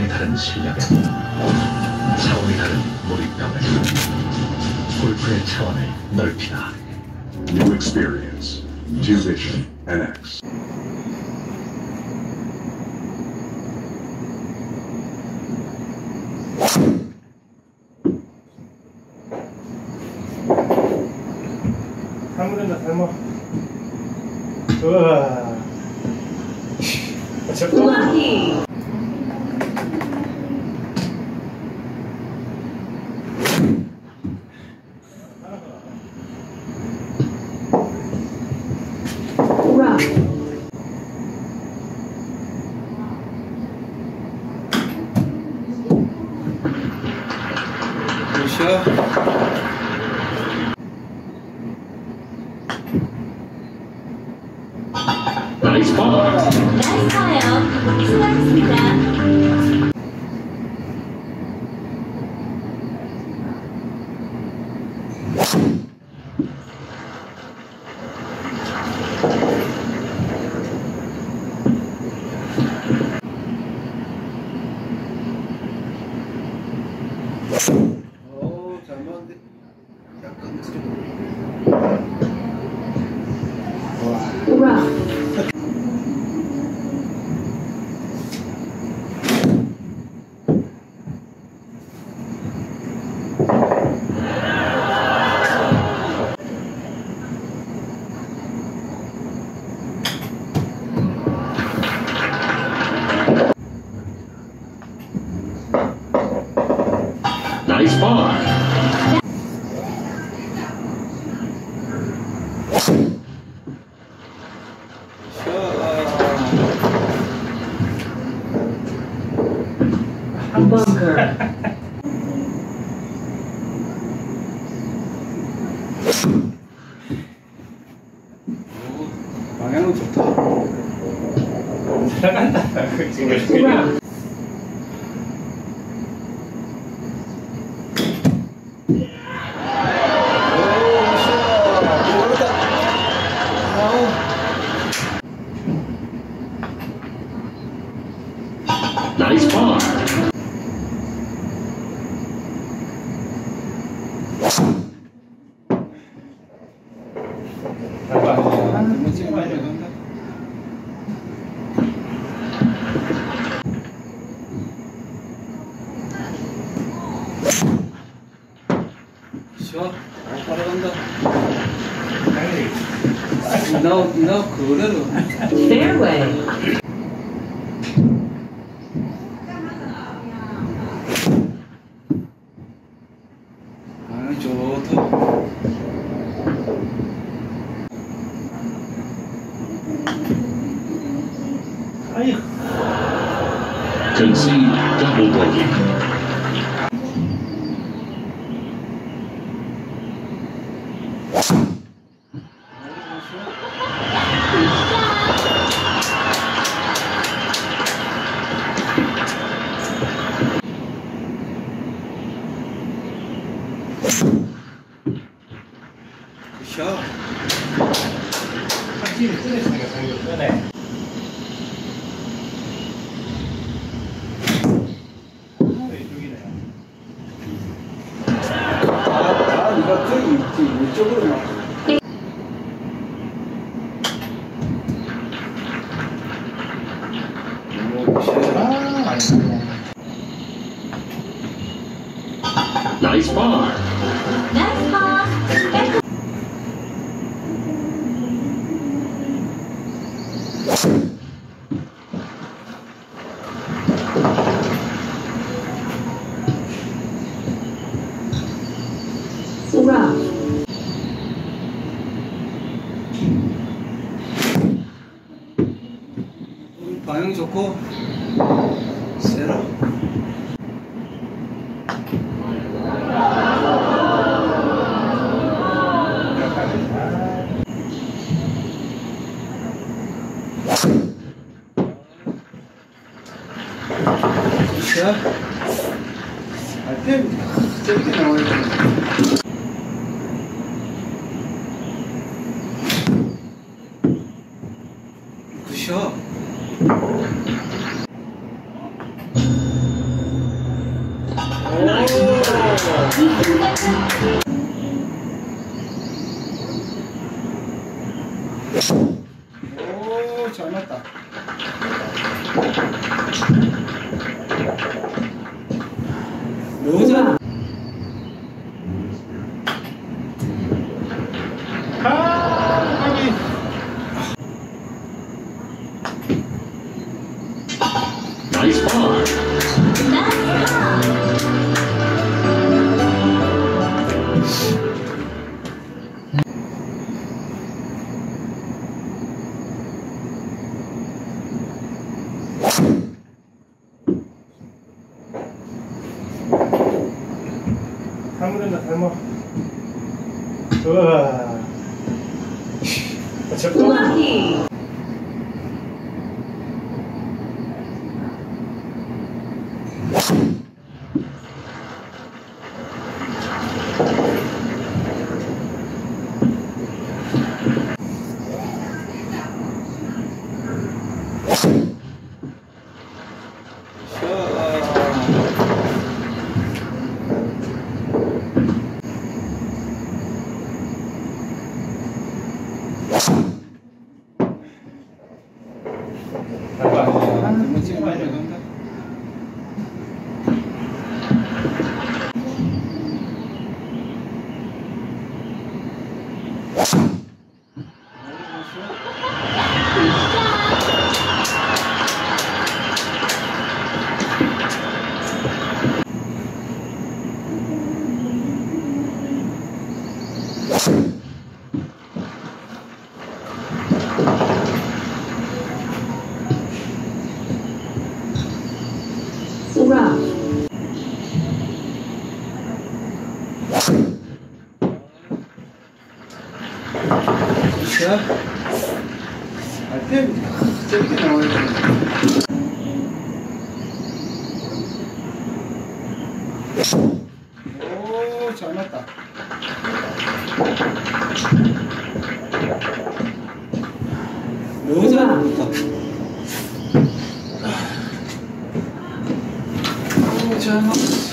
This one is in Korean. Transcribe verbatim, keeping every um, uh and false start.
다른 실력에 차원이 다른 몰입감을 골프의 차원을 넓히다. New experience. Division 엔 엑스. 삶으린다 삶아. 우와. 우와히. 우와. 굿샷. 나이스 파. 나이스 파요. 수고하셨습니다. 오, 잘 맞는데. 약간 흐트려. 우와. 나이스 파. 벙커. 방향은 좋다. 나간다. 지금 우와. 나이스 파. 샷. 잘 따라간다. 이나 이나 그대로. Fairway. 방향 좋다. 아유. Concede double bogey. 굿샷. 확실히 쓰네 생각하는 거 쓰네. 이쪽이네. 아, 아, 네가 저기 있지. 이쪽으로 막. 오, 굿샷. 아, 아니네. 나이스 파. 나이스 파. 백허. 우와. 방향 좋고 세라. 굿샷. 알때 저렇게 나와야 돼. 굿샷. 오, 잘 맞다. 너무 잘. 아, 여기. Nice par. 잘못했나, 잘못. 우와. 적당히. Lucky. 너무 지금 많이 간다. Rough. 자, 알펜 저렇게 나와야 돼. 오, 잘 맞다. 너무 잘 맞다.